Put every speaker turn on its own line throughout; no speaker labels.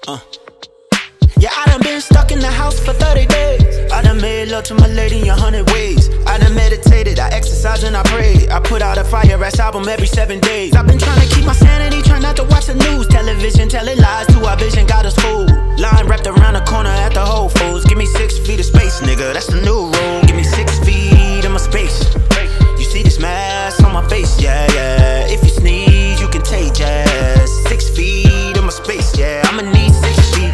Yeah, I done been stuck in the house for 30 days. I done made love to my lady in 100 ways. I done meditated, I exercise and I pray. I put out a fire ass album every 7 days. I've been trying to keep my sanity, try not to watch the news. Television telling lies to our vision, got us fooled. Line wrapped around the corner at the Whole Foods. Give me 6 feet of space, nigga, that's the new rule. Give me 6 feet of my space. You see this mask on my face, yeah, yeah. If you sneeze, you contagious. 6 feet of my space, yeah, I'ma need 6 feet.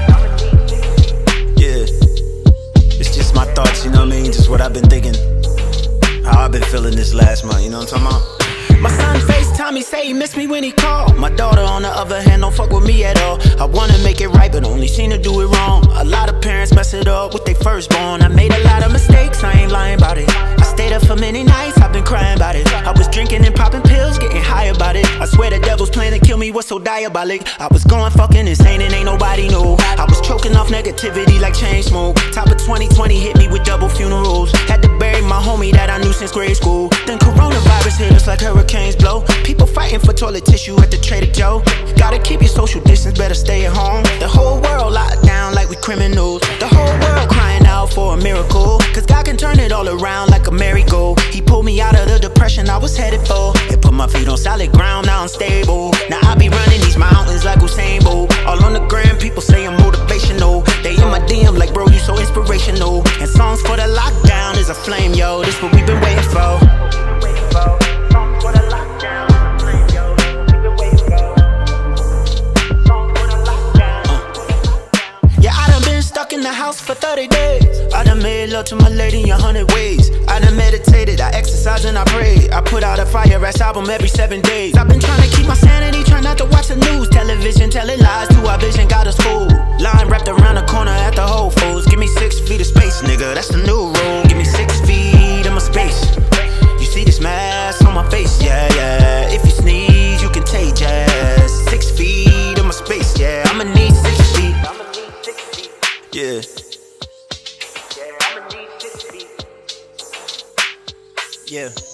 My thoughts, you know what I mean? Just what I've been thinking. How I've been feeling this last month, you know what I'm talking about? My son FaceTime, he say he missed me when he called. My daughter on the other hand don't fuck with me at all. I wanna make it right but only seen her do it wrong. A lot of parents mess it up with their firstborn. I made a lot of mistakes, I ain't lying about it. I stayed up for many nights, I've been crying about it. I was drinking and popping pills, getting high about it. I swear the devil's plan to kill me was so diabolic. I was going fucking insane and ain't nobody knew. I was choking off negativity like chain smoke. Top of 2020 hit me with double funerals. Had to bury my homie that I knew since grade school. Then coronavirus hit us like hurricanes blow. People fighting for toilet tissue at the Trader Joe. Gotta keep your social distance, better stay at home. The whole world locked down like we criminals. The whole world crying out for a miracle. Cause God can turn it all around like a merry-go. He pulled me out of the depression I was headed for. It put my feet on solid ground, now I'm stable. Now I be running these mountains like Usain Bolt. All on the gram, people say I'm motivational. They in my DM like, bro, you so inspirational. And songs for the lockdown is a flame, yo. This what we've been waiting for. In the house for 30 days. I done made love to my lady in 100 ways. I done meditated, I exercise and I pray. I put out a fire ass album every 7 days. I've been trying to keep my sanity, try not to watch the news. Television telling lies to our vision, got us fooled. Line wrapped around the corner at the Whole Foods. Give me 6 feet of space, nigga, that's the new rule. Give me 6 feet of my space. You see this mask on my face, yeah, yeah. If you sneeze, you contagious. 6 feet of my space, yeah, I'ma need 6 feet. Yeah. Yeah, I'ma need 6 feet. Yeah.